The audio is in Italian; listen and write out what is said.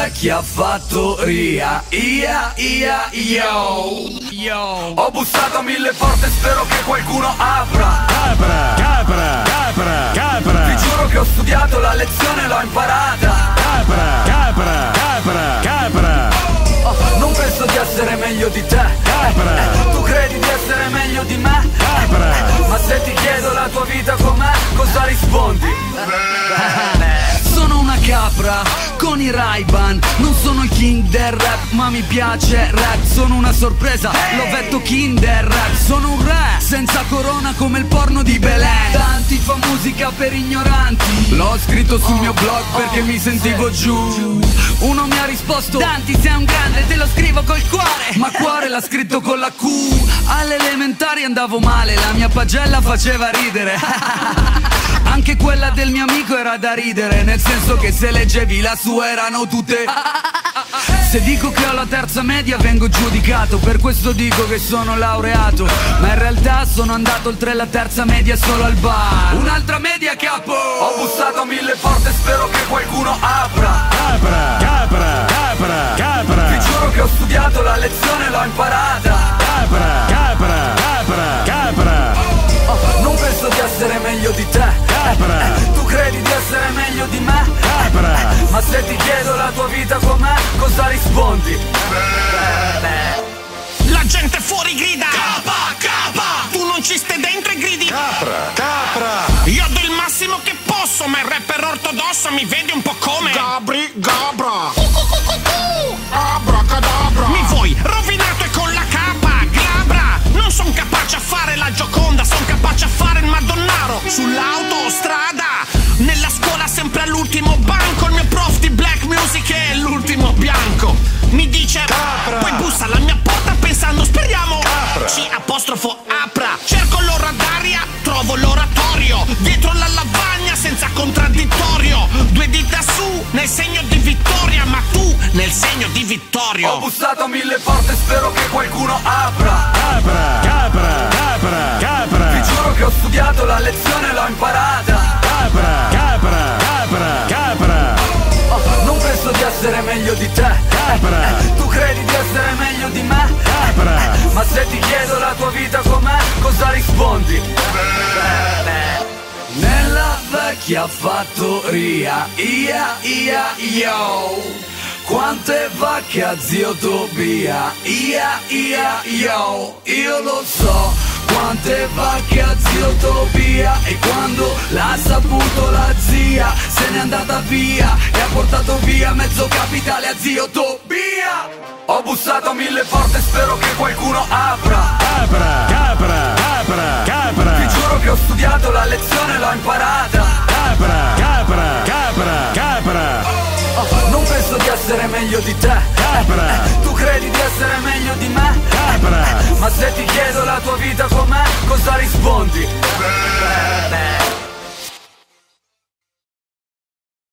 vecchia fattoria, yo. Ho bussato a 1000 porte, spero che qualcuno apra. Capra. Vi giuro che ho studiato la lezione, l'ho imparata. Capra. Non penso di essere meglio di te. Tu credi di essere meglio di me? Ma se ti chiedo la tua vita com'è, cosa rispondi? Sono una capra con i Ray-Ban. Non sono il king del rap, ma mi piace rap. Sono una sorpresa, l'ovetto Kinder Rap. Sono un re, senza corona come il porno di Belen. Tanti fa musica per ignoranti. L'ho scritto sul mio blog perché mi sentivo giù. Uno mi ha risposto: Danti sei un grande, te lo scrivo col cuore. Ma cuore l'ha scritto con la Q. Alle elementari andavo male, la mia pagella faceva ridere. Anche quella del mio amico era da ridere, nel senso che se leggevi la sua erano tutte. Se dico che ho la terza media vengo giudicato, per questo dico che sono laureato. Ma in realtà sono andato oltre la terza media solo al bar. Un'altra media capo. Ho bussato a 1000 porte, spero che qualcuno apra. Capra. Vi giuro che ho studiato la lezione, l'ho imparata. Capra. Non penso di essere meglio di te. Tu credi di essere meglio di me? Ma se ti chiedo la tua vita com'è, cosa rispondi? La gente fuori grida Capa. Tu non ci stai dentro e gridi Capra. Io do il massimo che posso, ma il rapper ortodosso mi vede un po' come Gabra. Abracadabra. Mi vuoi rovinato e con la capa glabra. Non son capace a fare la Gioconda, son capace a fare il Madonnaro sull'autostrada. Nella scuola sempre all'ultimo banco, il mio prof di black music è l'ultimo bianco. Mi dice Capra. Poi bussa alla mia porta pensando speriamo Capra. C apostrofo apra. Cerco l'ora d'aria, trovo l'oratorio. Dietro la lavagna senza contraddittorio. 2 dita su nel segno di vittoria, ma tu nel segno di Vittorio. Ho bussato a 1000 porte, spero che qualcuno apra. Capra. Vi giuro che ho studiato la lezione, l'ho imparata. Capra. Non penso di essere meglio di te. Tu credi di essere meglio di me? Ma se ti chiedo la tua vita com'è, cosa rispondi? Nella vecchia fattoria, yo. Quante vacche a zio Tobia, yo. Io lo so quante vacche a zio Tobia. E quando l'ha saputo la zia, se n'è andata via e ha portato via mezzo capitale a zio Tobia. Ho bussato a 1000 porte, spero che qualcuno apra. Capra. Vi giuro che ho studiato la lezione, l'ho imparata. Capra. Non penso di essere meglio di te. Tu credi di essere meglio di me?